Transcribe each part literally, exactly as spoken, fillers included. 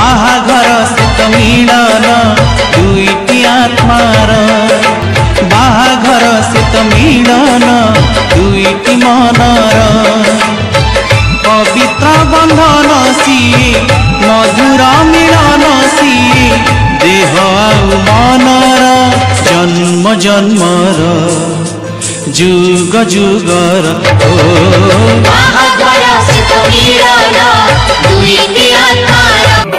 बाहाघर सुख मिलन दुईटी आत्मार बाहाघर सुख मिलन दुईटी मनर पवित्र बंधन सिए मधुर मिलन सिए देह आउ मनर जन्म जन्मर जुग जुगर ओ बाहाघर सुख मिलन दुईटी आत्मार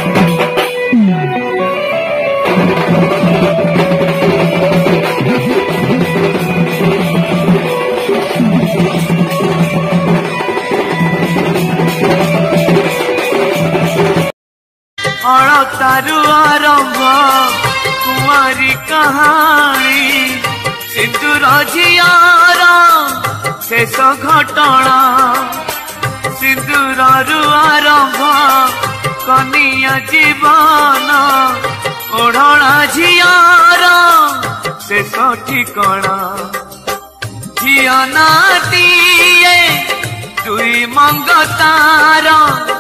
अलतारु आरंभ कुमारी कहानी सिंदूर झियार शेष घटना सिंदूर आरंभ कनिया जीवन ओढ़णा झियार शेष ठिकणा झिया नाटीए दुई मंगतार